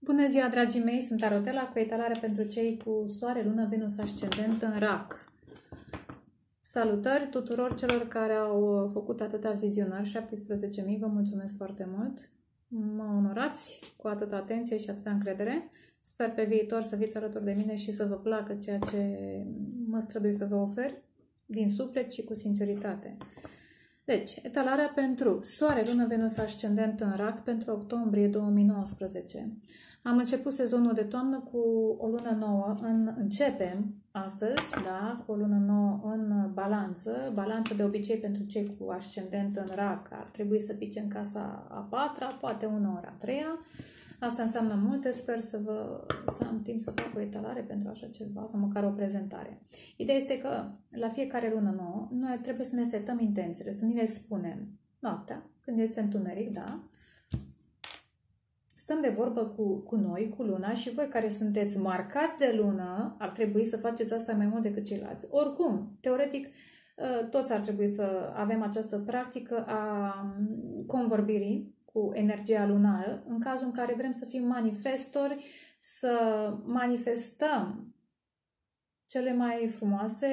Bună ziua, dragii mei! Sunt Arotela cu etalare pentru cei cu Soare, Lună, Venus, Ascendent în Rac. Salutări tuturor celor care au făcut atâta vizionari, 17.000, vă mulțumesc foarte mult! Mă onorați cu atâta atenție și atâta încredere. Sper pe viitor să fiți alături de mine și să vă placă ceea ce mă strădui să vă ofer din suflet și cu sinceritate. Deci, etalarea pentru Soare, Lună, Venus, Ascendent în Rac pentru octombrie 2019. Am început sezonul de toamnă cu o lună nouă. Începem astăzi, da, cu o lună nouă în balanță. Balanță de obicei pentru cei cu ascendent în Rac ar trebui să pice în casa a patra, poate una ora a treia. Asta înseamnă multe, sper să am timp să fac o etalare pentru așa ceva, sau măcar o prezentare. Ideea este că la fiecare lună nouă noi trebuie să ne setăm intențiile, să ni le spunem noaptea, când este întuneric, da? Stăm de vorbă cu noi, cu luna, și voi care sunteți marcați de lună ar trebui să faceți asta mai mult decât ceilalți. Oricum, teoretic, toți ar trebui să avem această practică a convorbirii cu energia lunară, în cazul în care vrem să fim manifestori, să manifestăm cele mai frumoase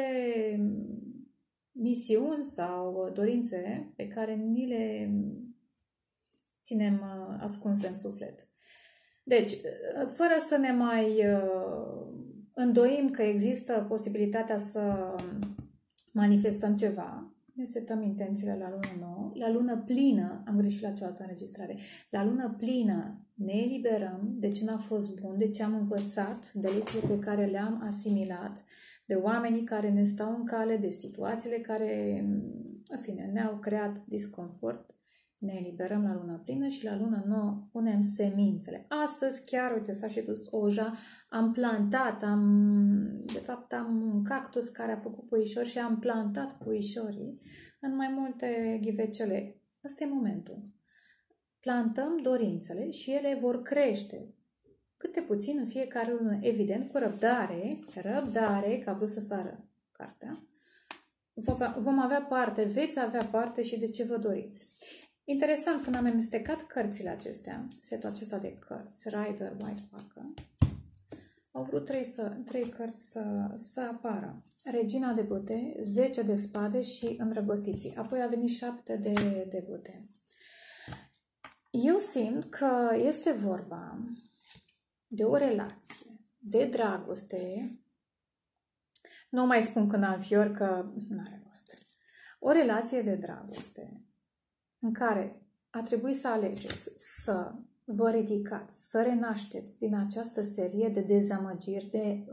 misiuni sau dorințe pe care ni le ținem ascunse în suflet. Deci, fără să ne mai îndoim că există posibilitatea să manifestăm ceva, ne setăm intențiile la lună nouă. La lună plină, am greșit la cealaltă înregistrare, la lună plină ne eliberăm de ce n-a fost bun, de ce am învățat, de lecțiile pe care le-am asimilat, de oamenii care ne stau în cale, de situațiile care, în fine, ne-au creat disconfort. Ne eliberăm la luna plină și la luna nouă punem semințele. Astăzi chiar, uite, s-a și dus oja, am plantat, de fapt am un cactus care a făcut puișori și am plantat puișorii în mai multe ghivecele. Ăsta e momentul. Plantăm dorințele și ele vor crește câte puțin în fiecare lună, evident, cu răbdare, că a vrut să sară cartea. Vom avea parte, veți avea parte și de ce vă doriți. Interesant, când am amestecat cărțile acestea, setul acesta de cărți, Rider White Parker, au vrut trei cărți să apară. Regina de bâte, 10 de spade și îndrăgostiții. Apoi a venit 7 de bâte. Eu simt că este vorba de o relație, de dragoste. Nu mai spun când am fior că nu are rost. O relație de dragoste în care a trebuit să alegeți să vă ridicați, să renașteți din această serie de dezamăgiri, de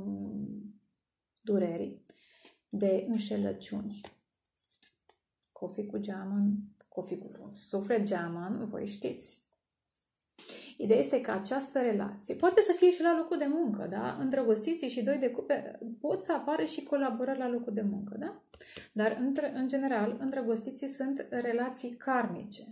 dureri, de înșelăciuni. Coffee cu geamăn, coffee cu suflet geamăn, voi știți. Ideea este că această relație poate să fie și la locul de muncă, da? Îndrăgostiții și doi de cupe pot să apară și colaborări la locul de muncă, da? Dar, în general, îndrăgostiții sunt relații karmice.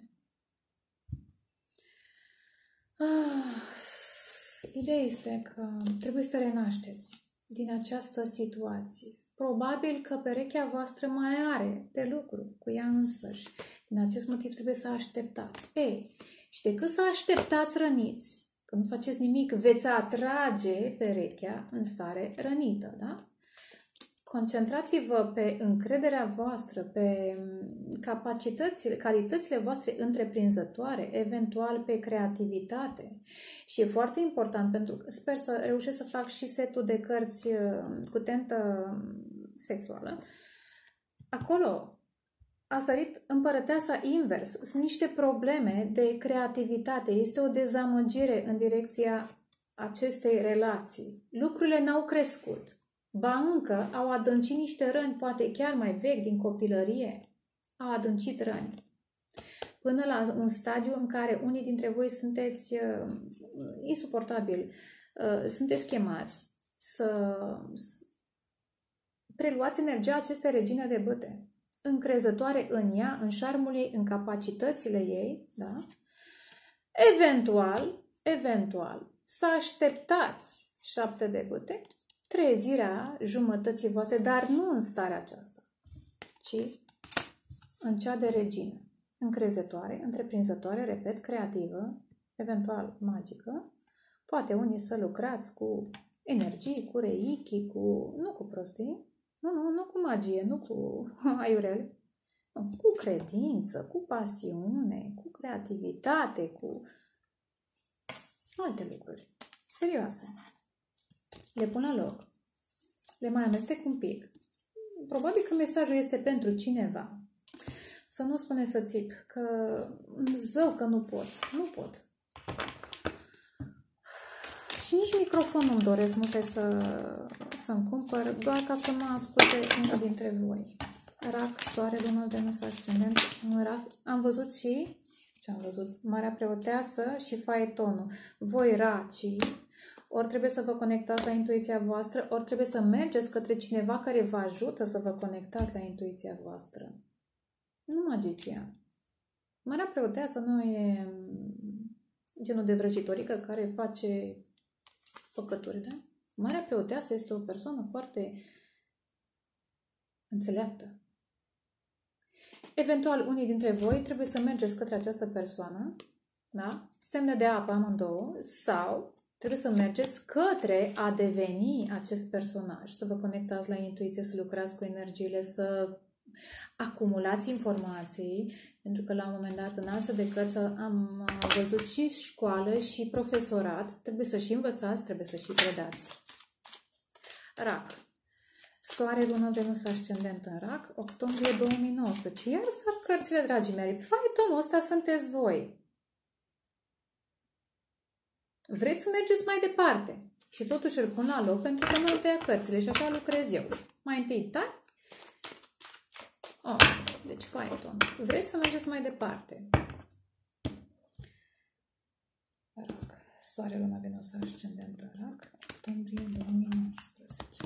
Ideea este că trebuie să renașteți din această situație. Probabil că perechea voastră mai are de lucru cu ea însăși. Din acest motiv trebuie să așteptați. Și decât să așteptați răniți, că nu faceți nimic, veți atrage perechea în stare rănită, da? Concentrați-vă pe încrederea voastră, pe calitățile voastre întreprinzătoare, eventual pe creativitate. Și e foarte important, pentru că sper să reușesc să fac și setul de cărți cu tentă sexuală. Acolo a sărit împărăteasa invers. Sunt niște probleme de creativitate. Este o dezamăgire în direcția acestei relații. Lucrurile n-au crescut. Ba încă au adâncit niște răni, poate chiar mai vechi din copilărie. Au adâncit răni. Până la un stadiu în care unii dintre voi sunteți insuportabili, sunteți chemați să preluați energia acestei regine de bâte, încrezătoare în ea, în șarmul ei, în capacitățile ei, da? Eventual, să așteptați 7 de bâte, trezirea jumătății voastre, dar nu în starea aceasta, ci în cea de regină, încrezătoare, întreprinzătoare, repet, creativă, eventual magică, Poate unii să lucrați cu energii, cu reiki, nu cu prostii, nu cu magie, nu cu aiurele, cu credință, cu pasiune, cu creativitate, cu alte lucruri serioase. Le pun la loc, le mai amestec un pic. Probabil că mesajul este pentru cineva. Să nu spune să țip, că zău că nu pot. Și nici microfon nu-mi doresc musai să-mi cumpăr, doar ca să mă asculte unul dintre voi. Rac, soare, lună, Venus, ascendent, în rac. Am văzut și, ce am văzut? Marea Preoteasă și Faetonul. Voi, racii, ori trebuie să vă conectați la intuiția voastră, ori trebuie să mergeți către cineva care vă ajută să vă conectați la intuiția voastră. Nu magician. Marea Preoteasă nu e genul de vrăjitorică care face făcături, da? Marea Preoteasă este o persoană foarte înțeleaptă. Eventual, unii dintre voi trebuie să mergeți către această persoană, da? Semne de apă amândouă, sau trebuie să mergeți către a deveni acest personaj, să vă conectați la intuiție, să lucrați cu energiile, să acumulați informații, pentru că la un moment dat în altă de cărți am văzut și școală și profesorat, trebuie să și învățați, trebuie să și predați. Rac. Soare, lună, Venus, ascendent în rac, octombrie 2019. Iar sar cărțile, dragii mei. Faetonul ăsta sunteți voi. Vreți să mergeți mai departe. Și totuși îl pun la loc pentru că nu tăia cărțile și așa lucrez eu. Mai întâi tai. Deci faeton. Vreți să mergeți mai departe. Rac. Soare, luna, Venus, ascendent în rac, octombrie 2019.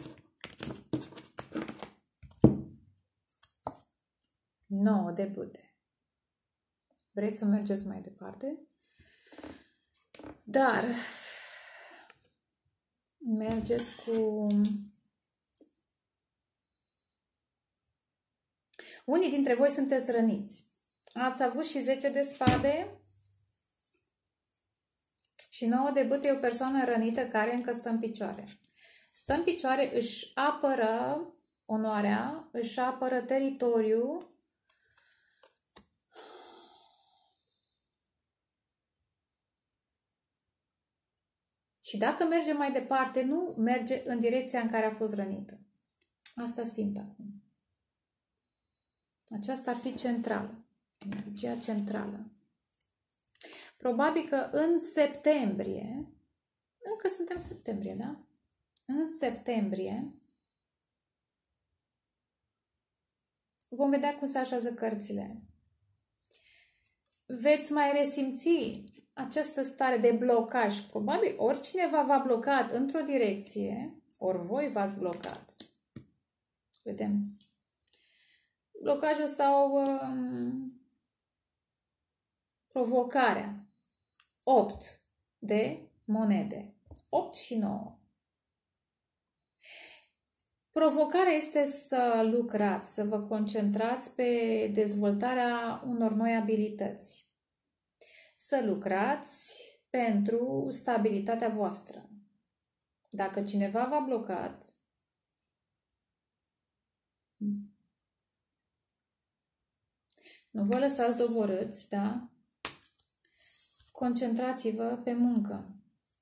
9 de bâte. Vreți să mergeți mai departe? Dar mergeți cu... Unii dintre voi sunteți răniți. Ați avut și 10 de spade și 9 de bâte e o persoană rănită care încă stă în picioare. Stă în picioare, își apără onoarea, își apără teritoriul. Și dacă merge mai departe, nu merge în direcția în care a fost rănită. Asta simt acum. Aceasta ar fi centrală. Energia centrală. Probabil că în septembrie, încă suntem în septembrie, da? În septembrie vom vedea cum se așează cărțile. Veți mai resimți această stare de blocaj. Probabil ori cineva v-a blocat într-o direcție, ori voi v-ați blocat. Vedem. Blocajul sau provocarea. 8 de monede. 8 și 9. Provocarea este să lucrați, să vă concentrați pe dezvoltarea unor noi abilități. Să lucrați pentru stabilitatea voastră. Dacă cineva v-a blocat, nu vă lăsați doborâți, da? Concentrați-vă pe muncă.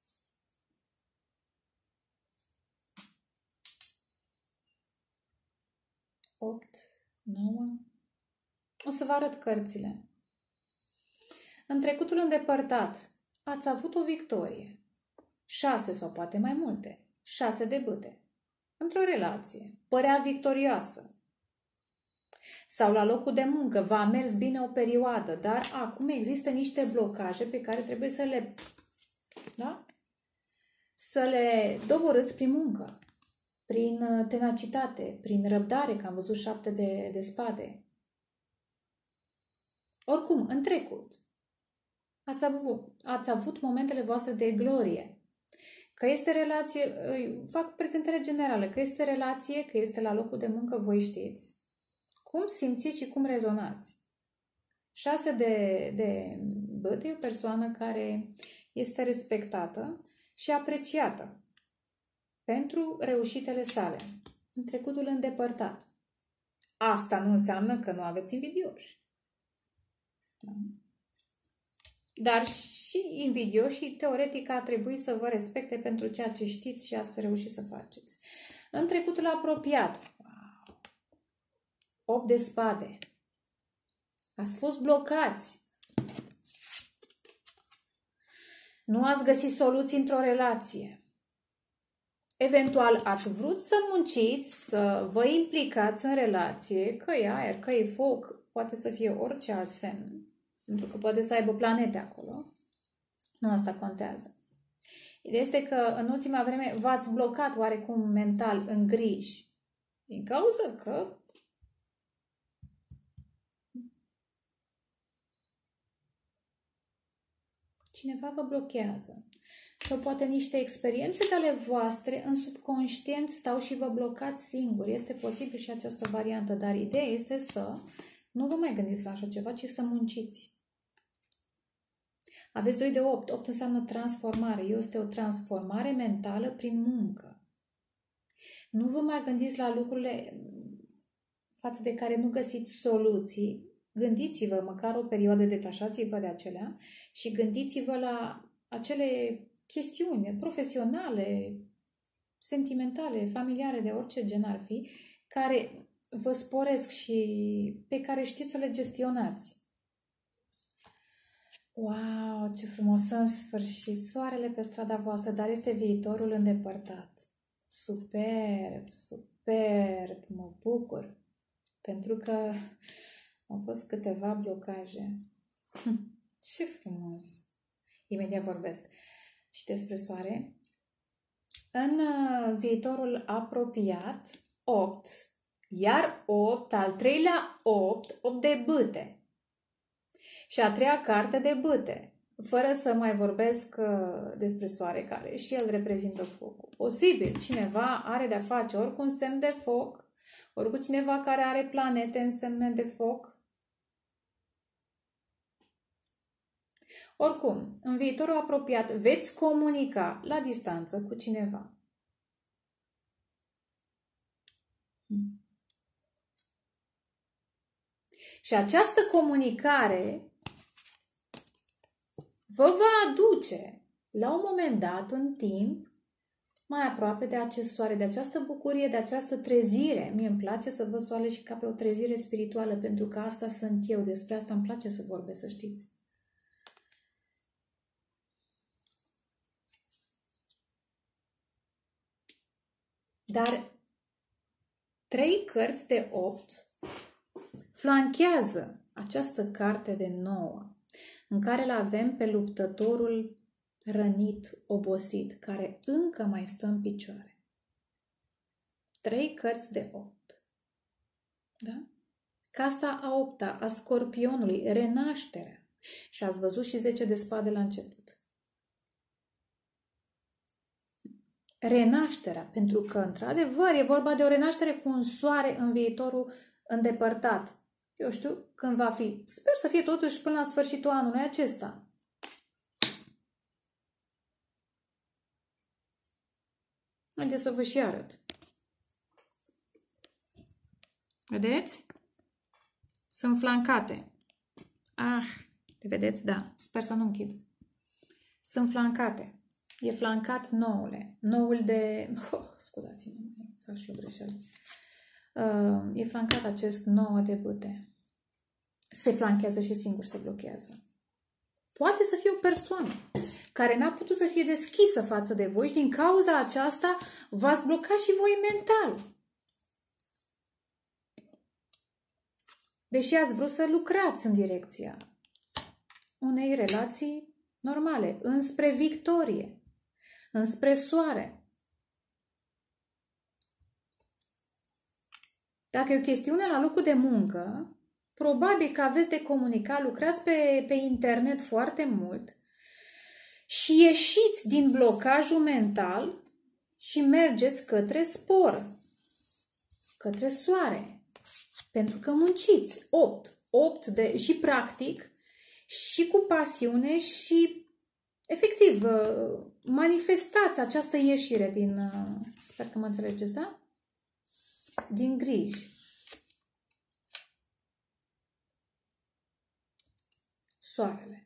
Opt, 9. O să vă arăt cărțile. În trecutul îndepărtat ați avut o victorie. 6 sau poate mai multe. 6 de bâte. Într-o relație. Părea victorioasă. Sau la locul de muncă v-a mers bine o perioadă, dar acum există niște blocaje pe care trebuie să le, da? Să le doborâți prin muncă, prin tenacitate, prin răbdare, că am văzut 7 de spade. Oricum, în trecut, ați avut momentele voastre de glorie. Că este relație, fac prezentare generală, că este relație, că este la locul de muncă, voi știți. Cum simțiți și cum rezonați? 6 de bâte e o persoană care este respectată și apreciată pentru reușitele sale în trecutul îndepărtat. Asta nu înseamnă că nu aveți invidioși. Da? Dar și invidioșii, teoretic, ar trebui să vă respecte pentru ceea ce știți și ați reușit să faceți. În trecutul apropiat, 8 de spade, ați fost blocați, nu ați găsit soluții într-o relație. Eventual ați vrut să munciți, să vă implicați în relație, că e aer, că e foc, poate să fie orice alt semn, pentru că poate să aibă planete acolo. Nu asta contează. Ideea este că în ultima vreme v-ați blocat oarecum mental în griji, din cauza că cineva vă blochează. Sau poate niște experiențe de ale voastre în subconștient stau și vă blocați singuri. Este posibil și această variantă, dar ideea este să nu vă mai gândiți la așa ceva, ci să munciți. Aveți 2 de 8. 8 înseamnă transformare. Este o transformare mentală prin muncă. Nu vă mai gândiți la lucrurile față de care nu găsiți soluții. Gândiți-vă măcar o perioadă, detașați-vă de acelea și gândiți-vă la acele chestiuni profesionale, sentimentale, familiare, de orice gen ar fi, care vă sporesc și pe care știți să le gestionați. Wow, ce frumos în sfârșit! Soarele pe strada voastră, dar este viitorul îndepărtat. Superb, superb! Mă bucur! Pentru că au fost câteva blocaje. Ce frumos! Imediat vorbesc și despre soare. În viitorul apropiat, 8, iar 8, al treilea 8, 8 de bâte. Și a treia carte de bâte, fără să mai vorbesc despre soare, care și el reprezintă focul. Posibil, cineva are de-a face ori cu un semn de foc, ori cu cineva care are planete în semne de foc. Oricum, în viitorul apropiat veți comunica la distanță cu cineva. Și această comunicare vă va aduce la un moment dat în timp mai aproape de acest soare, de această bucurie, de această trezire. Mie îmi place să văd soarele și ca pe o trezire spirituală, pentru că asta sunt eu, despre asta îmi place să vorbesc, să știți. Dar 3 cărți de 8 flanchează această carte de 9, în care îl avem pe luptătorul rănit, obosit, care încă mai stă în picioare. 3 cărți de 8. Da? Casa a 8-a, a Scorpionului, renașterea. Și ați văzut și 10 de spade la început. Renașterea, pentru că, într-adevăr, e vorba de o renaștere cu un soare în viitorul îndepărtat. Eu știu când va fi. Sper să fie totuși până la sfârșitul anului acesta. Haideți să vă și arăt. Vedeți? Sunt flancate. Le vedeți? Da. Sper să nu închid. Sunt flancate. E flancat noule. Noul de... scuzați-mă, fac și o greșeală. E flancat acest 9 de bâte. Se flanchează și singur se blochează. Poate să fie o persoană care n-a putut să fie deschisă față de voi și din cauza aceasta v-ați blocat și voi mental. Deși ați vrut să lucrați în direcția unei relații normale, înspre victorie, înspre soare. Dacă e o chestiune la locul de muncă, probabil că aveți de comunicat, lucrați pe internet foarte mult și ieșiți din blocajul mental și mergeți către spor, către soare. Pentru că munciți 8 și practic, și cu pasiune și efectiv, manifestați această ieșire din, sper că mă înțelegeți, da? Din griji. Soarele.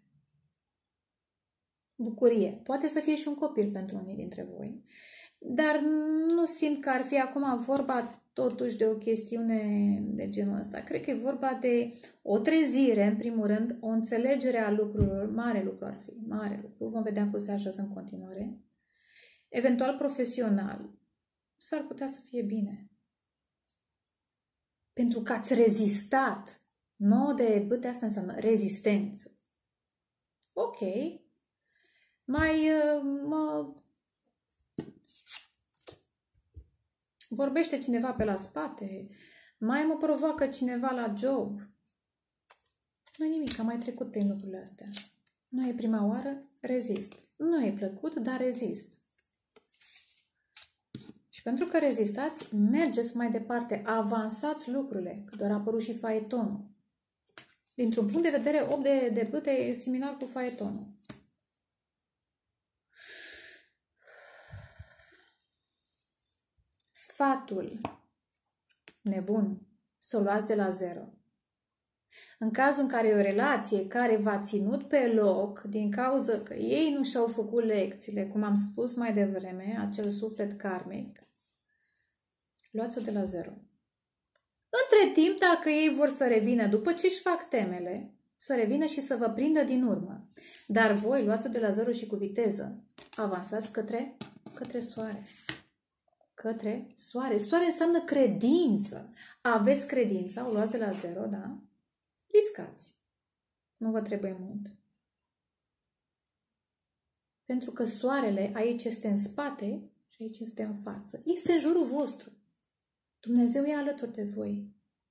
Bucurie. Poate să fie și un copil pentru unii dintre voi, dar nu simt că ar fi acum vorba totuși de o chestiune de genul ăsta. Cred că e vorba de o trezire, în primul rând, o înțelegere a lucrurilor, mare lucru ar fi, mare lucru, vom vedea cum se așează în continuare. Eventual profesional, s-ar putea să fie bine. Pentru că ați rezistat. 9 de bâte, asta înseamnă rezistență. Ok. Mai mă vorbește cineva pe la spate, mai mă provoacă cineva la job. Nu nimic, am mai trecut prin lucrurile astea. Nu e prima oară, rezist. Nu e plăcut, dar rezist. Și pentru că rezistați, mergeți mai departe, avansați lucrurile, că doar a apărut și faetonul. Dintr-un punct de vedere, 8 de bâte e similar cu faetonul. Sfatul nebun, să o luați de la zero. În cazul în care e o relație care v-a ținut pe loc din cauza că ei nu și-au făcut lecțiile, cum am spus mai devreme, acel suflet karmic, luați-o de la zero. Între timp, dacă ei vor să revină după ce își fac temele, să revină și să vă prindă din urmă. Dar voi luați-o de la zero și cu viteză. Avansați către soare. Către soare. Soare înseamnă credință. Aveți credința, o luați de la zero, da? Riscați. Nu vă trebuie mult. Pentru că soarele aici este în spate și aici este în față. Este în jurul vostru. Dumnezeu e alături de voi.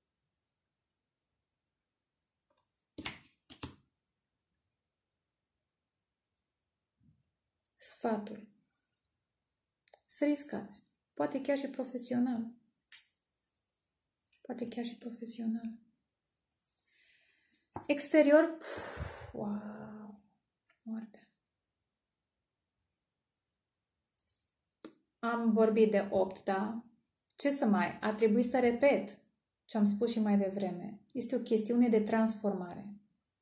Sfatul. Să riscați. Poate chiar și profesional. Poate chiar și profesional. Exterior. Wow. Moarte. Am vorbit de 8, da? Ce să mai? Ar trebui să repet ce am spus și mai devreme. Este o chestiune de transformare.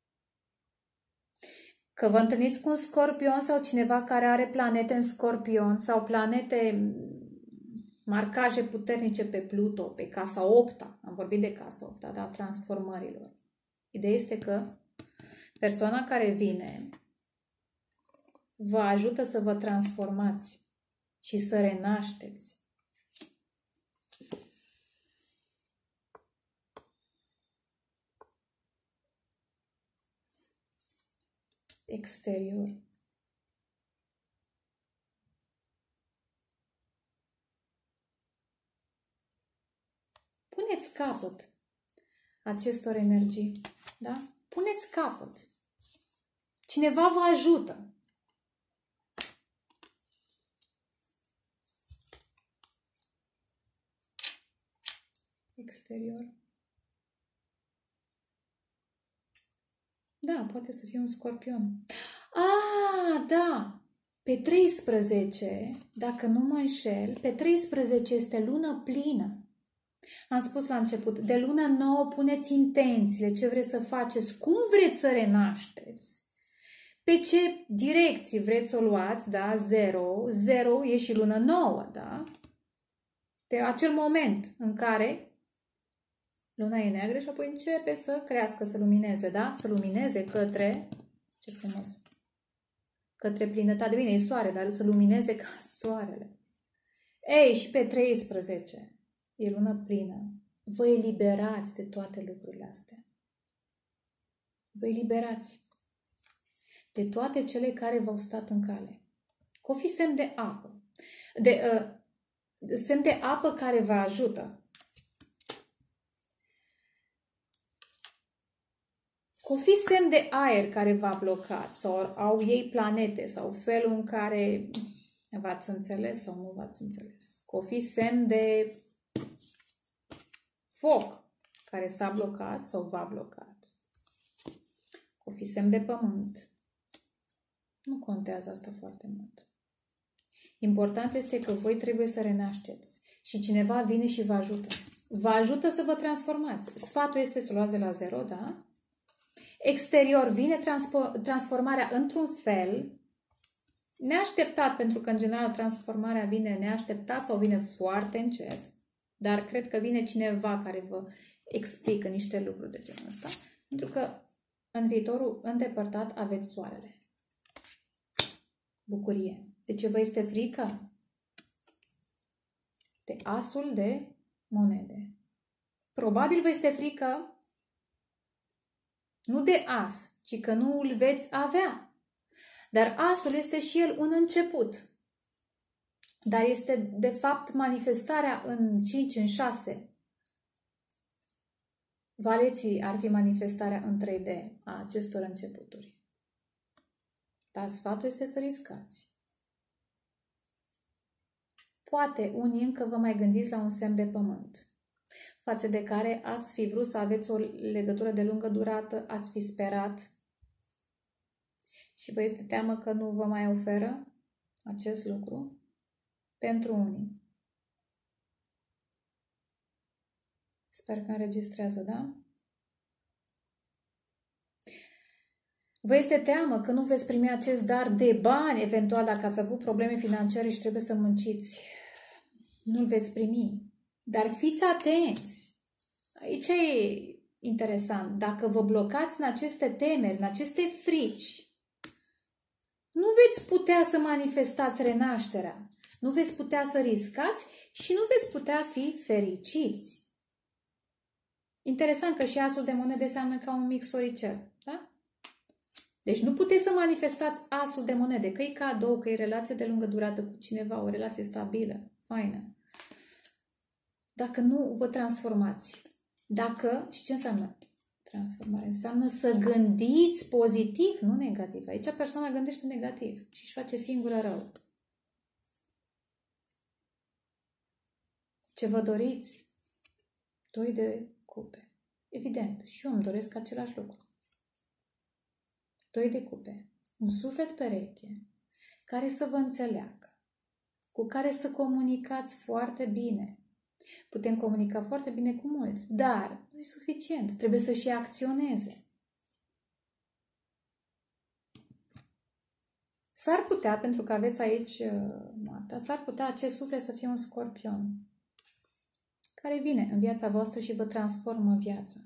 Că vă întâlniți cu un scorpion sau cineva care are planete în scorpion sau planete, marcaje puternice pe Pluto, pe casa 8-a. Am vorbit de casa 8-a, da? Transformărilor. Ideea este că persoana care vine vă ajută să vă transformați și să renașteți. Exterior. Puneți capăt acestor energii, da? Puneți capăt. Cineva vă ajută. Exterior. Da, poate să fie un scorpion. Ah, da! Pe 13, dacă nu mă înșel, pe 13 este lună plină. Am spus la început, de lună nouă puneți intențiile, ce vreți să faceți, cum vreți să renașteți, pe ce direcții vreți să o luați, da, 0 e și lună nouă, da? De acel moment în care luna e neagră și apoi începe să crească, să lumineze, da? Să lumineze către, ce frumos, către plinătate. Bine, e soare, dar să lumineze ca soarele. Ei, și pe 13 e lună plină. Vă eliberați de toate lucrurile astea. Vă eliberați de toate cele care v-au stat în cale. Că o fi semn de apă. Semn de apă care vă ajută. Că o fi semn de aer care v-a blocat sau au ei planete sau felul în care v-ați înțeles sau nu v-ați înțeles. Că o fi semn de foc care s-a blocat sau v-a blocat. O fi semn de pământ. Nu contează asta foarte mult. Important este că voi trebuie să renașteți și cineva vine și vă ajută. Vă ajută să vă transformați. Sfatul este să luați de la zero, da? Exterior vine transformarea într-un fel neașteptat, pentru că în general transformarea vine neașteptat sau vine foarte încet, dar cred că vine cineva care vă explică niște lucruri de genul ăsta, pentru că în viitorul îndepărtat aveți soarele. Bucurie. De ce vă este frică? De asul de monede. Probabil vă este frică nu de as, ci că nu îl veți avea. Dar asul este și el un început. Dar este de fapt manifestarea în 5, în 6. Valeții ar fi manifestarea în 3D a acestor începuturi. Dar sfatul este să riscați. Poate unii încă vă mai gândiți la un semn de pământ, față de care ați fi vrut să aveți o legătură de lungă durată, ați fi sperat și vă este teamă că nu vă mai oferă acest lucru pentru unii. Sper că înregistrează, da? Vă este teamă că nu veți primi acest dar de bani, eventual dacă ați avut probleme financiare și trebuie să munciți. Nu-l veți primi. Dar fiți atenți. Aici e interesant. Dacă vă blocați în aceste temeri, în aceste frici, nu veți putea să manifestați renașterea. Nu veți putea să riscați și nu veți putea fi fericiți. Interesant că și asul de monede seamănă ca un mic soricel. Da? Deci nu puteți să manifestați asul de monede, că e cadou, că e relație de lungă durată cu cineva, o relație stabilă, faină. Dacă nu vă transformați. Dacă, și ce înseamnă transformare? Înseamnă să gândiți pozitiv, nu negativ. Aici persoana gândește negativ și își face singură rău. Ce vă doriți? 2 de cupe. Evident, și eu îmi doresc același lucru. 2 de cupe. Un suflet pereche care să vă înțeleagă, cu care să comunicați foarte bine. Putem comunica foarte bine cu mulți, dar nu e suficient. Trebuie să și acționeze. S-ar putea, pentru că aveți aici Marta, s-ar putea acest suflet să fie un scorpion care vine în viața voastră și vă transformă viața.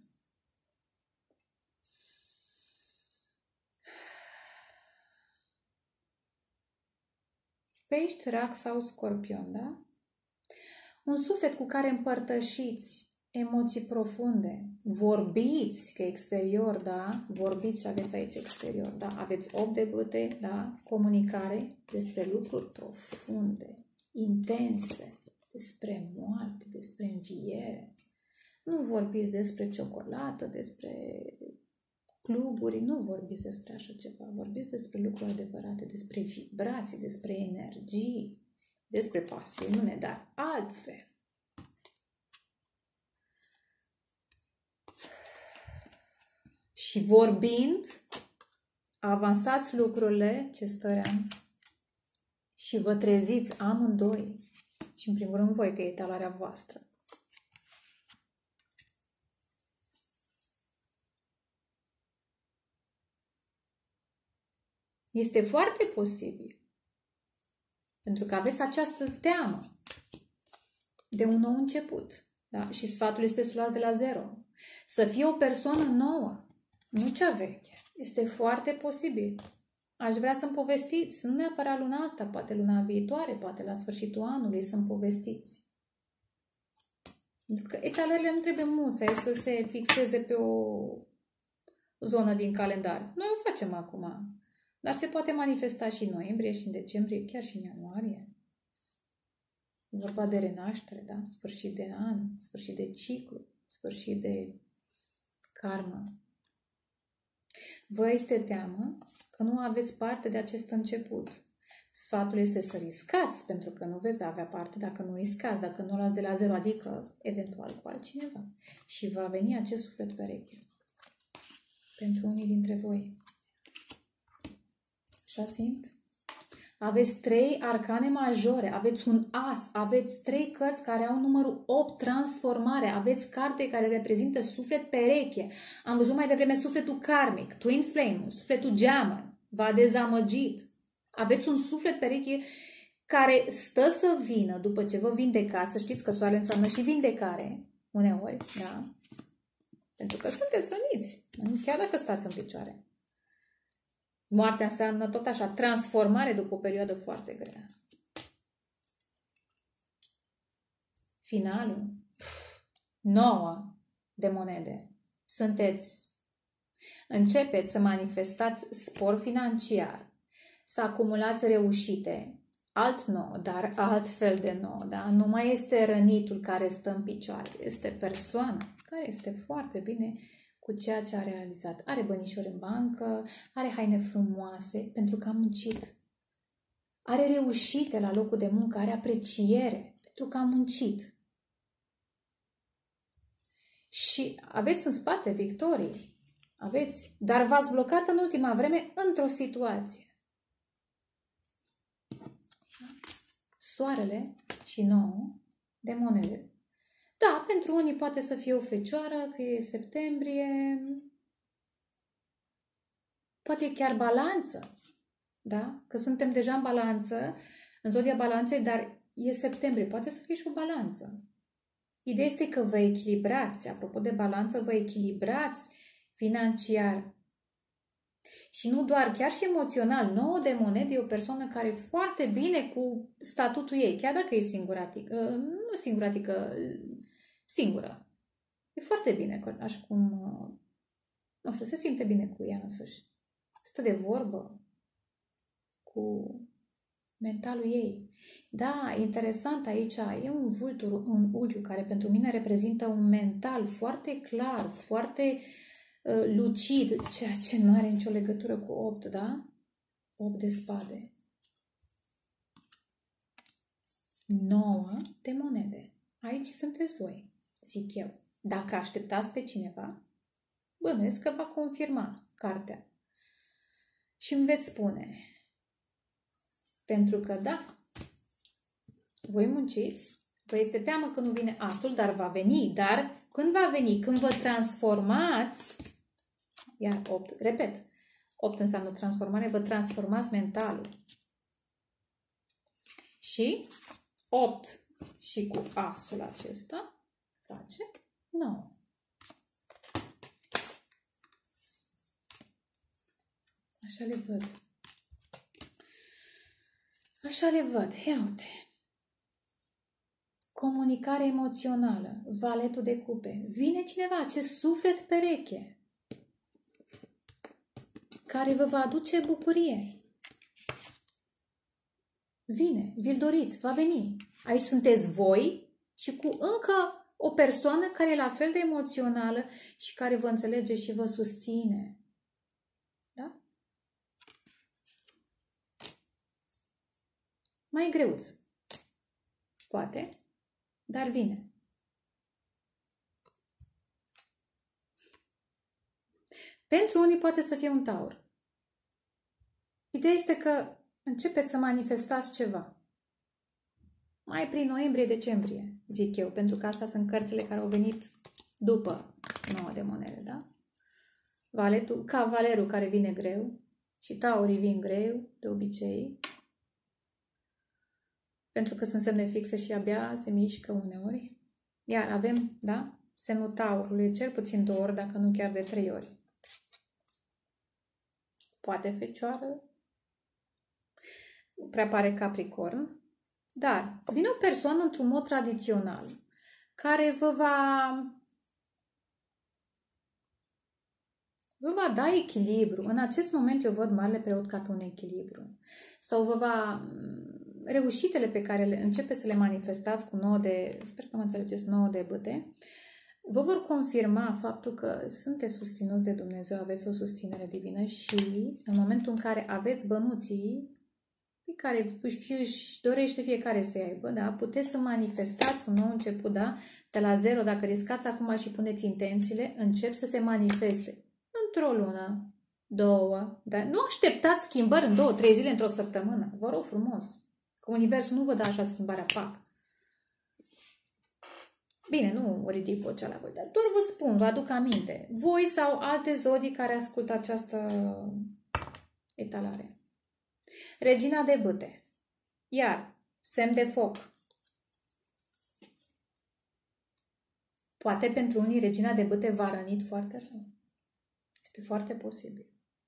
Pești, rac sau scorpion, da? Un suflet cu care împărtășiți emoții profunde, vorbiți, că exterior, da? Vorbiți și aveți aici exterior, da? Aveți 8 de bâte, da? Comunicare despre lucruri profunde, intense, despre moarte, despre înviere. Nu vorbiți despre ciocolată, despre cluburi, nu vorbiți despre așa ceva. Vorbiți despre lucruri adevărate, despre vibrații, despre energii, despre pasiune, dar altfel. Și vorbind, avansați lucrurile ce stăream și vă treziți amândoi. Și în primul rând voi, că e etalarea voastră. Este foarte posibil. Pentru că aveți această teamă de un nou început. Da? Și sfatul este să luați de la zero. Să fie o persoană nouă, nu cea veche. Este foarte posibil. Aș vrea să-mi povestiți, nu neapărat luna asta, poate luna viitoare, poate la sfârșitul anului să-mi povestiți. Pentru că etalările nu trebuie musai să se fixeze pe o zonă din calendar. Noi o facem acum. Dar se poate manifesta și în noiembrie, și în decembrie, chiar și în ianuarie. E vorba de renaștere, da? Sfârșit de an, sfârșit de ciclu, sfârșit de karmă. Vă este teamă că nu aveți parte de acest început. Sfatul este să riscați, pentru că nu veți avea parte dacă nu riscați, dacă nu o luați de la zero, adică eventual cu altcineva. Și va veni acest suflet pereche pentru unii dintre voi. Așa simt? Aveți 3 arcane majore, aveți un as, aveți 3 cărți care au numărul 8, transformare, aveți carte care reprezintă suflet pereche. Am văzut mai devreme sufletul karmic, twin flame, sufletul geamăn, v-a dezamăgit. Aveți un suflet pereche care stă să vină după ce vă vindecați, să știți că soarele înseamnă și vindecare, uneori, da? Pentru că sunteți răniți, chiar dacă stați în picioare. Moartea înseamnă tot așa, transformare după o perioadă foarte grea. Finalul. 9 de monede. Începeți să manifestați spor financiar, să acumulați reușite, alt nou, dar altfel de nou, da? Nu mai este rănitul care stă în picioare, este persoana care este foarte bine cu ceea ce a realizat. Are bănișori în bancă, are haine frumoase, pentru că a muncit. Are reușite la locul de muncă, are apreciere, pentru că a muncit. Și aveți în spate victorii, aveți, dar v-ați blocat în ultima vreme într-o situație. Soarele și 9 de monede. Da, pentru unii poate să fie o fecioară, că e septembrie, poate e chiar balanță, da? Că suntem deja în balanță, în zodia balanței, dar e septembrie, poate să fie și o balanță. Ideea este că vă echilibrați, apropo de balanță, vă echilibrați financiar. Și nu doar, chiar și emoțional. 9 de monede e o persoană care e foarte bine cu statutul ei, chiar dacă e singuratică, nu singuratică, singură. E foarte bine, așa cum, nu știu, se simte bine cu ea însăși. Stă de vorbă cu mentalul ei. Da, interesant aici, e un vultur, un uliu care pentru mine reprezintă un mental foarte clar, foarte lucid, ceea ce nu are nicio legătură cu 8, da? 8 de spade. 9 de monede. Aici sunteți voi, zic eu. Dacă așteptați pe cineva, bănuiesc că va confirma cartea. Și îmi veți spune, pentru că da, voi munciți, vă este teamă că nu vine asul, dar va veni. Dar când va veni? Când vă transformați, iar 8, repet, 8 înseamnă transformare, vă transformați mentalul. Și 8 și cu asul acesta face 9. Așa le văd. Așa le văd. Ia uite. Comunicare emoțională. Valetul de cupe. Vine cineva, acest suflet pereche, care vă va aduce bucurie. Vine, vi-l doriți, va veni. Aici sunteți voi și cu încă o persoană care e la fel de emoțională și care vă înțelege și vă susține. Da? Mai greuț. Poate, dar vine. Pentru unii poate să fie un taur. Ideea este că începeți să manifestați ceva. Mai prin noiembrie-decembrie, zic eu, pentru că astea sunt cărțile care au venit după 9 de monede, da? Cavalerul care vine greu și taurii vin greu, de obicei, pentru că sunt semne fixe și abia se mișcă uneori. Iar avem, da, semnul taurului, cel puțin 2 ori, dacă nu chiar de 3 ori. Poate fecioară, nu prea pare Capricorn, dar vine o persoană într-un mod tradițional, care vă va da echilibru. În acest moment eu văd Marele Preot ca pe un echilibru. Sau vă va... Reușitele pe care începe să le manifestați cu 9 de... Sper că mă înțelegeți, 9 de bâte, vă vor confirma faptul că sunteți susținuți de Dumnezeu, aveți o susținere divină și în momentul în care aveți bănuții pe care își dorește fiecare să aibă, da? Puteți să manifestați un nou început, da? De la zero, dacă riscați acum și puneți intențiile, încep să se manifeste într-o lună, 2, dar nu așteptați schimbări în 2-3 zile, într-o săptămână. Vă rog frumos. Că Universul nu vă dă așa schimbarea, pac. Bine, nu ridic vocea la voi, dar doar vă spun, vă aduc aminte. Voi sau alte zodii care ascultă această etalare. Regina de bâte. Iar, semn de foc. Poate pentru unii regina de bâte v-a rănit foarte rău. Este foarte posibil.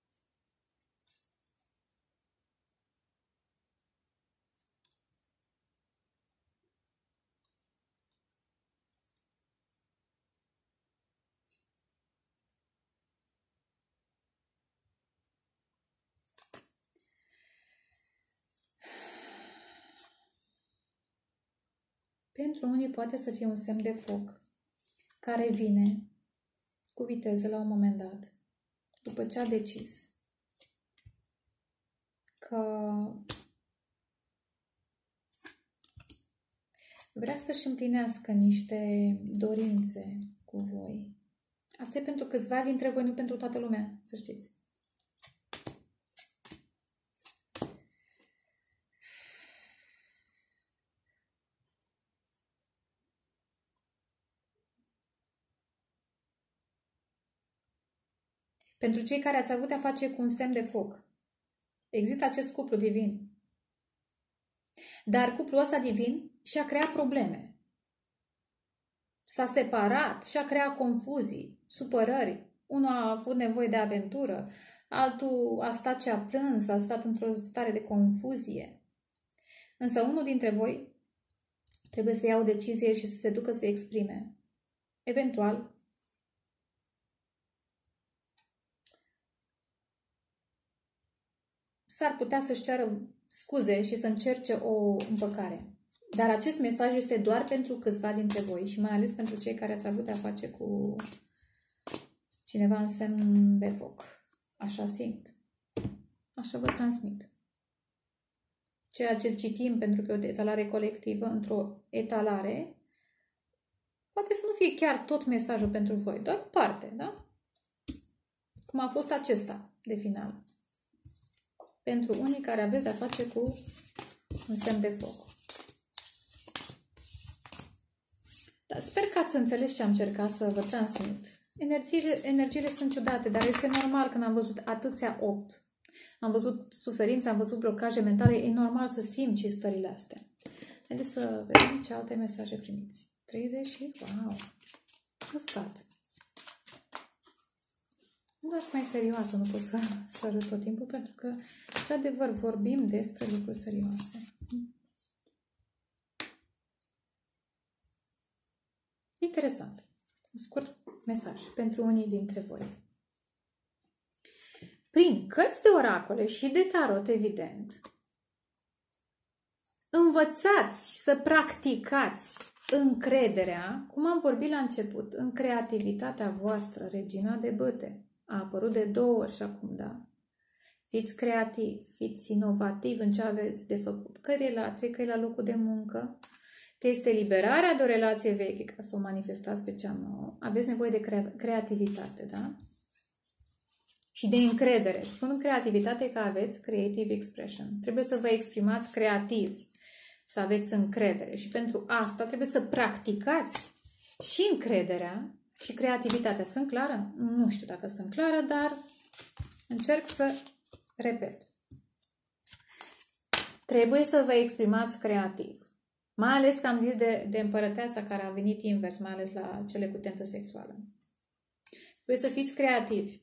Pentru unii poate să fie un semn de foc care vine cu viteză la un moment dat, după ce a decis că vrea să-și împlinească niște dorințe cu voi. Asta e pentru câțiva dintre voi, nu pentru toată lumea, să știți. Pentru cei care ați avut de-a face cu un semn de foc, există acest cuplu divin. Dar cuplul ăsta divin și-a creat probleme. S-a separat și-a creat confuzii, supărări. Unul a avut nevoie de aventură, altul a stat și a plâns, a stat într-o stare de confuzie. Însă unul dintre voi trebuie să ia o decizie și să se ducă să exprime. Eventual, s-ar putea să-și ceară scuze și să încerce o împăcare. Dar acest mesaj este doar pentru câțiva dintre voi și mai ales pentru cei care ați avut de-a face cu cineva în semn de foc. Așa simt. Așa vă transmit. Ceea ce citim, pentru că e o etalare colectivă, într-o etalare, poate să nu fie chiar tot mesajul pentru voi, doar parte, da? Cum a fost acesta de final. Pentru unii care aveți de-a face cu un semn de foc. Dar sper că ați înțeles ce am încercat să vă transmit. Energiile sunt ciudate, dar este normal când am văzut atâția 8. Am văzut suferință, am văzut blocaje mentale, e normal să simt și stările astea. Haideți să vedem ce alte mesaje primiți. 30 și... Wow! Uscat. Nu doar mai serioasă, nu pot să râd tot timpul, pentru că, de adevăr, vorbim despre lucruri serioase. Interesant. Un scurt mesaj pentru unii dintre voi. Prin cărți de oracole și de tarot, evident, învățați să practicați încrederea, cum am vorbit la început, în creativitatea voastră, regina de bâte. A apărut de 2 ori și acum, da? Fiți creativi, fiți inovativi în ce aveți de făcut. Că relație, că e la locul de muncă, că este liberarea de o relație veche ca să o manifestați pe cea nouă. Aveți nevoie de creativitate, da? Și de încredere. Spun creativitate că aveți creative expression. Trebuie să vă exprimați creativ, să aveți încredere. Și pentru asta trebuie să practicați și încrederea și creativitatea. Sunt clară? Nu știu dacă sunt clară, dar încerc să repet. Trebuie să vă exprimați creativ. Mai ales că am zis de împărăteasa care a venit invers, mai ales la cele cu tentă sexuală. Trebuie să fiți creativi.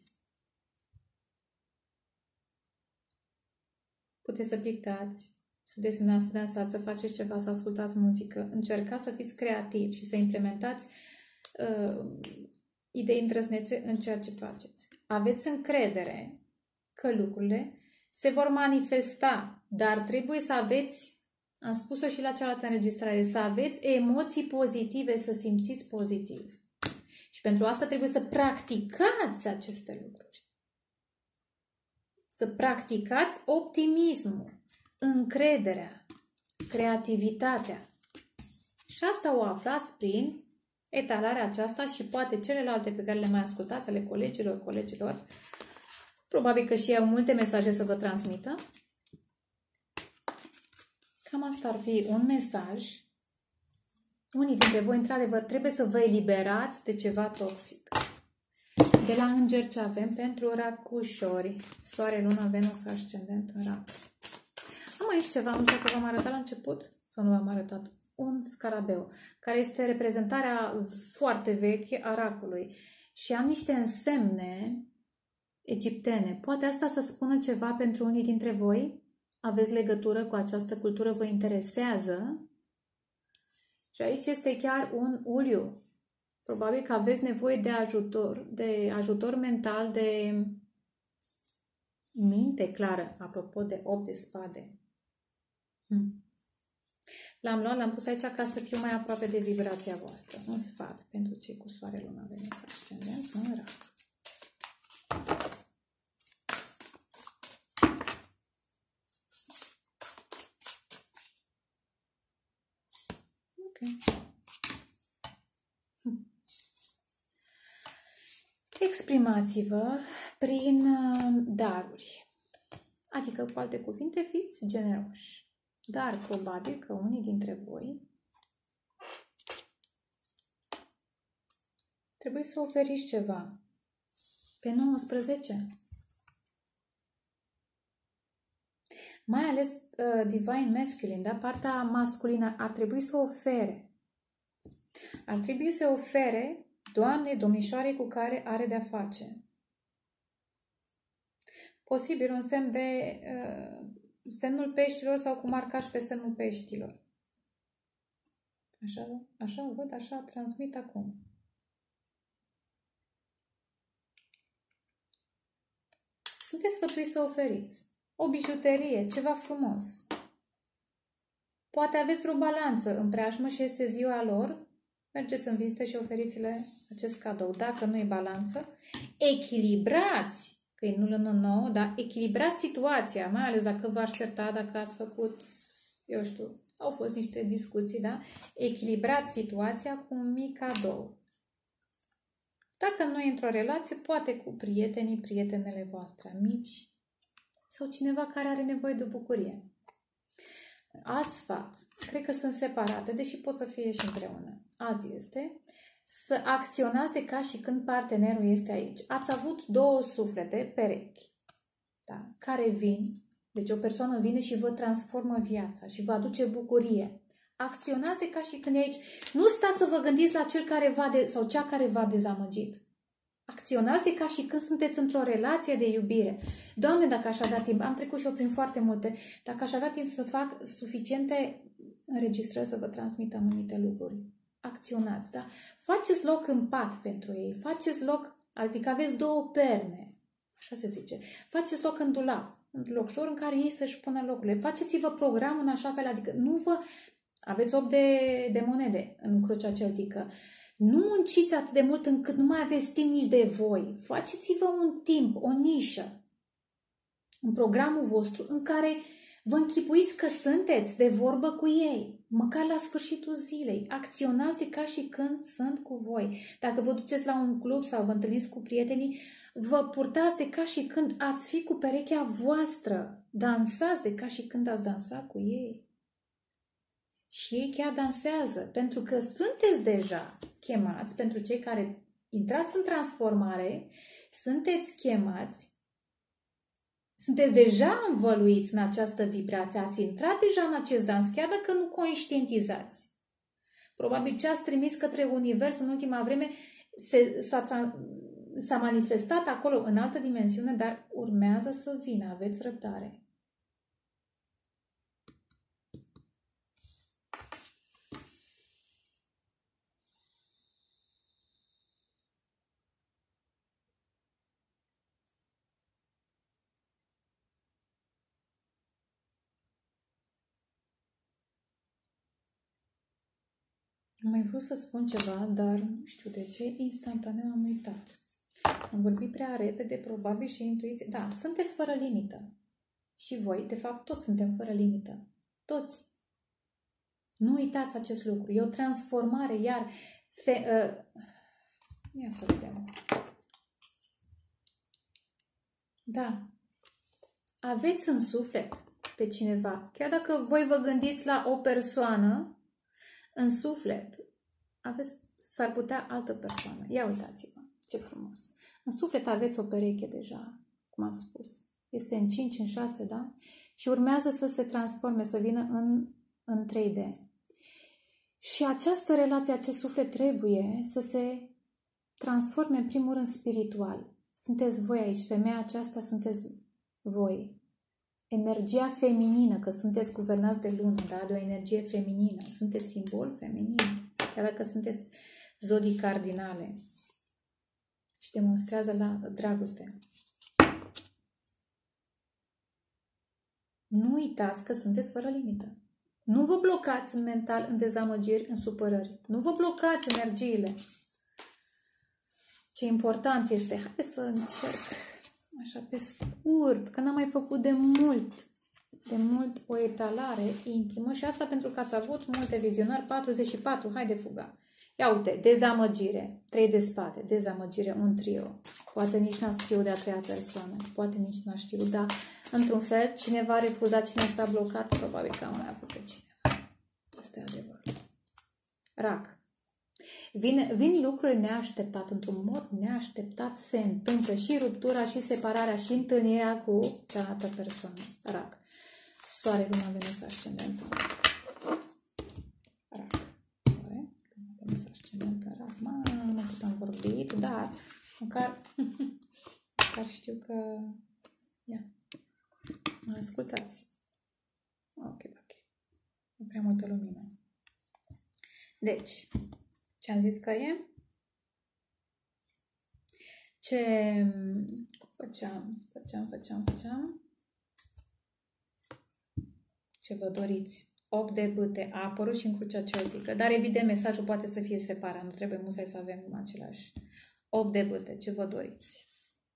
Puteți să pictați, să desenați, să dansați, să faceți ceva, să ascultați muzică. Încercați să fiți creativi și să implementați idei îndrăznețe în ceea ce faceți. Aveți încredere că lucrurile se vor manifesta, dar trebuie să aveți, am spus-o și la cealaltă înregistrare, să aveți emoții pozitive, să simțiți pozitiv. Și pentru asta trebuie să practicați aceste lucruri. Să practicați optimismul, încrederea, creativitatea. Și asta o aflați prin etalarea aceasta și poate celelalte pe care le mai ascultați, ale colegilor, Probabil că și ei au multe mesaje să vă transmită. Cam asta ar fi un mesaj. Unii dintre voi, într-adevăr, trebuie să vă eliberați de ceva toxic. De la îngeri ce avem pentru racușori. Soare, lună, Venus, ascendent în rac. Am aici ceva, nu știu dacă v-am arătat la început sau nu v-am arătat. Un scarabeu, care este reprezentarea foarte veche a racului. Și am niște însemne egiptene. Poate asta să spună ceva pentru unii dintre voi? Aveți legătură cu această cultură, vă interesează? Și aici este chiar un uliu. Probabil că aveți nevoie de ajutor mental, de minte clară, apropo de 8 de spade. L-am luat, l-am pus aici ca să fiu mai aproape de vibrația voastră. Un sfat pentru cei cu soare, luna, Venus, ascendent în rac. Exprimați-vă prin daruri. Adică, cu alte cuvinte, fiți generoși. Dar probabil că unii dintre voi trebuie să oferiți ceva. Pe 19. Mai ales Divine Masculine, da? Partea masculină ar trebui să ofere. Ar trebui să ofere doamne, domnișoare cu care are de-a face. Posibil un semn de semnul peștilor sau cu marcaj pe semnul peștilor. Așa văd, așa transmit acum. Sunteți sfătuiți să oferiți o bijuterie, ceva frumos. Poate aveți o balanță în preajmă și este ziua lor. Mergeți în vizită și oferiți-le acest cadou. Dacă nu e balanță, echilibrați, că e 0,9, dar echilibrați situația, mai ales dacă v-ați certat, dacă ați făcut, eu știu, au fost niște discuții, da? Echilibrați situația cu un mic cadou. Dacă nu e într-o relație, poate cu prietenii, prietenele voastre, amici sau cineva care are nevoie de o bucurie. Alt sfat, cred că sunt separate, deși pot să fie și împreună. Alt este să acționați de ca și când partenerul este aici. Ați avut două suflete perechi, da, care vin, deci o persoană vine și vă transformă viața și vă aduce bucurie. Acționați de ca și când e aici. Nu stați să vă gândiți la cel care sau cea care v-a dezamăgit. Acționați de ca și când sunteți într-o relație de iubire. Doamne, dacă aș avea timp, am trecut și eu prin foarte multe, dacă aș avea timp să fac suficiente înregistrări să vă transmit anumite lucruri. Acționați, da? Faceți loc în pat pentru ei, faceți loc, adică aveți două perne, așa se zice, faceți loc în dulap, în locșor în care ei să-și pună locurile. Faceți-vă program în așa fel, adică nu vă... Aveți 8 de monede în crucea celtică. Nu munciți atât de mult încât nu mai aveți timp nici de voi. Faceți-vă un timp, o nișă în programul vostru în care vă închipuiți că sunteți de vorbă cu ei. Măcar la sfârșitul zilei. Acționați de ca și când sunt cu voi. Dacă vă duceți la un club sau vă întâlniți cu prietenii, vă purtați de ca și când ați fi cu perechea voastră. Dansați de ca și când ați dansa cu ei. Și ei chiar dansează, pentru că sunteți deja chemați, pentru cei care intrați în transformare, sunteți chemați, sunteți deja învăluiți în această vibrație, ați intrat deja în acest dans, chiar dacă nu conștientizați. Probabil ce ați trimis către univers în ultima vreme s-a manifestat acolo în altă dimensiune, dar urmează să vină, aveți răbdare. Am mai vrut să spun ceva, dar nu știu de ce, instantaneu am uitat. Am vorbit prea repede, probabil și intuiție. Da, sunteți fără limită. Și voi, de fapt, toți suntem fără limită. Toți. Nu uitați acest lucru. E o transformare, iar... Ia să vedem. Da. Aveți în suflet pe cineva. Chiar dacă voi vă gândiți la o persoană, în suflet aveți, s-ar putea altă persoană. Ia uitați-vă, ce frumos. În suflet aveți o pereche deja, cum am spus. Este în 5, în 6, da? Și urmează să se transforme, să vină în 3D. Și această relație, acest suflet trebuie să se transforme în primul rând spiritual. Sunteți voi aici, femeia aceasta sunteți voi. Energia feminină, că sunteți guvernați de lună, da? De o energie feminină. Sunteți simbol feminin. Chiar dacă sunteți zodii cardinale. Și demonstrează la dragoste. Nu uitați că sunteți fără limită. Nu vă blocați în mental, în dezamăgiri, în supărări. Nu vă blocați energiile. Ce important este, hai să încerc așa pe scurt, că n-am mai făcut de mult o etalare intimă și asta pentru că ați avut multe vizionări, 44, hai de fuga. Ia uite, dezamăgire, 3 de spade, dezamăgire, un trio. Poate nici n-a știut de a treia persoană, poate nici n-a știut, dar într-un fel, cineva a refuzat, cine sta blocat, probabil că am mai avut pe cineva. Asta e adevărul. Rac. Vin lucruri neașteptate, într-un mod neașteptat se întâmplă și ruptura, și separarea, și întâlnirea cu cealaltă persoană. Rac. Soare, luna, Venus, ascendentă. Rac. Soare, luna, Venus, ascendentă. Rac. Nu cât am vorbit, dar măcar știu că... Ia. Mă ascultați. Ok. Nu prea multă lumină. Deci... Ce am zis că e? Ce făceam? Ce vă doriți? 8 de bâte a apărut și în crucea celtică. Dar evident mesajul poate să fie separat. Nu trebuie musai să avem același. 8 de bâte. Ce vă doriți?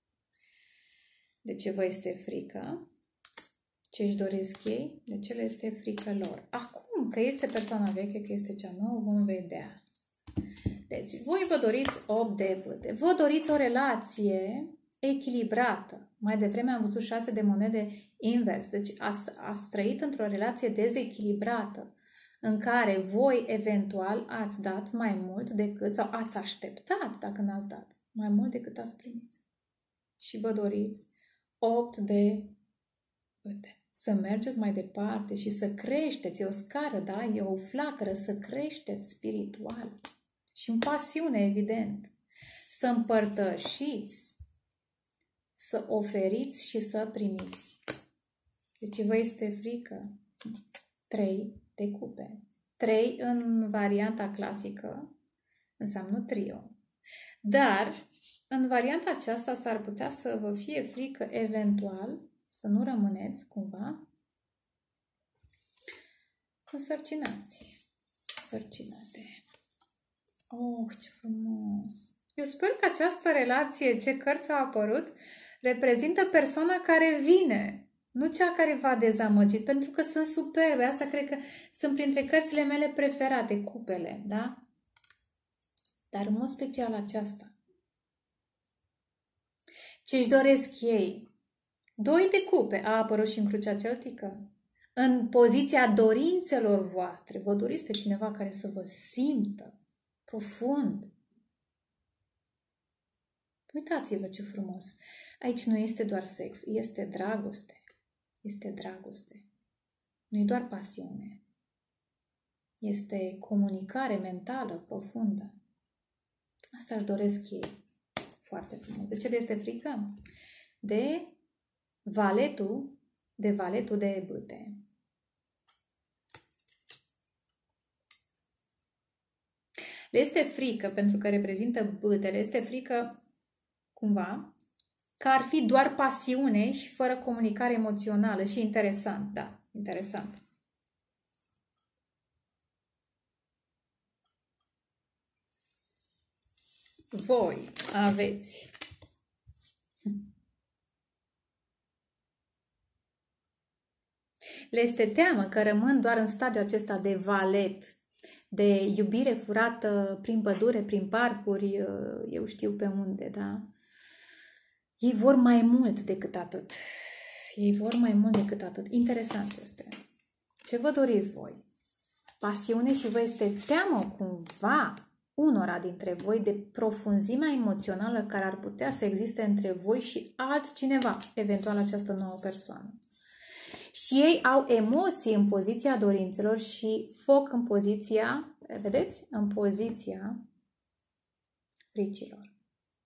De ce vă este frică? Ce își doresc ei? De ce le este frică lor? Acum că este persoana veche, că este cea nouă, vom vedea. Deci, voi vă doriți 8 de bâte. Vă doriți o relație echilibrată. Mai devreme am văzut 6 de monede invers. Deci, ați trăit într-o relație dezechilibrată în care voi, eventual, ați dat mai mult decât, sau ați așteptat, dacă n-ați dat, mai mult decât ați primit. Și vă doriți 8 de bâte. Să mergeți mai departe și să creșteți. E o scară, da? E o flacără să creșteți spiritual. Și în pasiune, evident. Să împărtășiți, să oferiți și să primiți. Deci vă este frică. 3 de cupe. 3 în varianta clasică înseamnă trio. Dar în varianta aceasta s-ar putea să vă fie frică eventual să nu rămâneți cumva însărcinați. Sărcinate. Oh, ce frumos! Eu sper că această relație, ce cărți au apărut, reprezintă persoana care vine, nu cea care v-a dezamăgit, pentru că sunt superbe. Asta cred că sunt printre cărțile mele preferate, cupele, da? Dar în mod special aceasta. Ce-și doresc ei? 2 de cupe a apărut și în crucea celtică. În poziția dorințelor voastre, vă doriți pe cineva care să vă simtă profund. Uitați-vă ce frumos. Aici nu este doar sex, este dragoste. Este dragoste. Nu e doar pasiune. Este comunicare mentală profundă. Asta își doresc ei. Foarte frumos. De ce este frică? De valetul de bâte. Le este frică, pentru că reprezintă bâtele, este frică cumva că ar fi doar pasiune și fără comunicare emoțională. Și interesant, da, interesant. Voi aveți le este teamă că rămân doar în stadiul acesta de valet, de iubire furată prin pădure, prin parcuri, eu știu pe unde, da? Ei vor mai mult decât atât. Ei vor mai mult decât atât. Interesant este. Ce vă doriți voi? Pasiune și vă este teamă cumva unora dintre voi de profunzimea emoțională care ar putea să existe între voi și altcineva, eventual această nouă persoană. Și ei au emoții în poziția dorințelor și foc în poziția, vedeți? În poziția fricilor.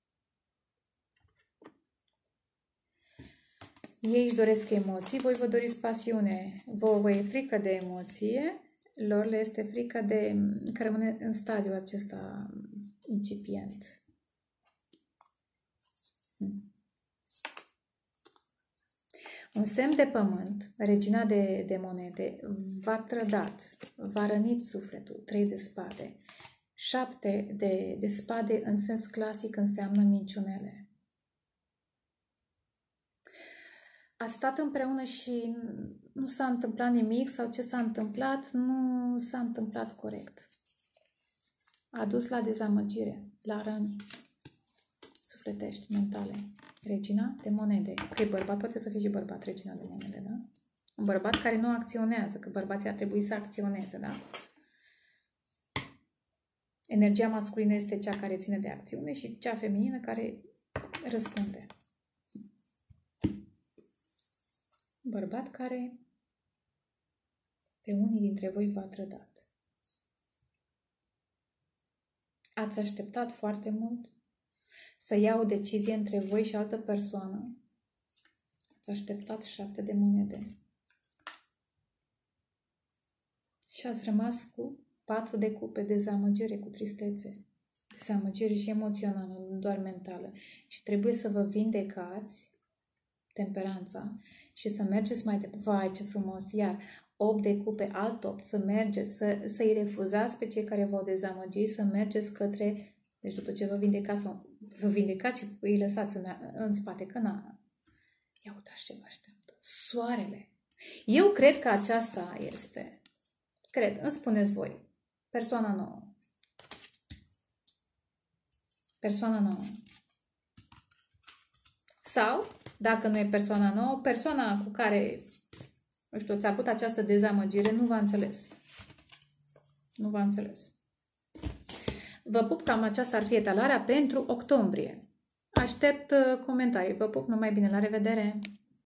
Ei își doresc emoții, voi vă doriți pasiune. Vă e frică de emoție, lor le este frică de că rămâne în stadiul acesta incipient. Un semn de pământ, regina de monede, v-a trădat, v-a rănit sufletul, 3 de spade. 7 de spade în sens clasic înseamnă minciunele. A stat împreună și nu s-a întâmplat nimic sau ce s-a întâmplat nu s-a întâmplat corect. A dus la dezamăgire, la răni sufletești, mentale. Regina de monede. Ok, bărbat poate să fie și bărbat, regina de monede, da? Un bărbat care nu acționează, că bărbații ar trebui să acționeze, da? Energia masculină este cea care ține de acțiune și cea feminină care răspunde. Bărbat care pe unii dintre voi v-a trădat. Ați așteptat foarte mult să ia o decizie între voi și altă persoană. Ați așteptat 7 de monede. Și ați rămas cu 4 de cupe, dezamăgire, cu tristețe. Dezamăgire și emoțională, nu doar mentală. Și trebuie să vă vindecați temperanța și să mergeți mai departe. Vai, ce frumos! Iar 8 de cupe, alt 8, să mergeți, să-i refuzați pe cei care v-au dezamăgit, să mergeți către... Deci după ce vă vindecați și îi lăsați în spate, că ia uitați ce vă așteaptă. Soarele. Eu cred că aceasta este. Cred, îmi spuneți voi. Persoana nouă. Persoana nouă. Sau, dacă nu e persoana nouă, persoana cu care, nu știu, ți-a avut această dezamăgire, nu v-a înțeles. Nu v-a înțeles. Vă pup, cam aceasta ar fi etalarea pentru octombrie. Aștept comentarii. Vă pup, numai bine, la revedere!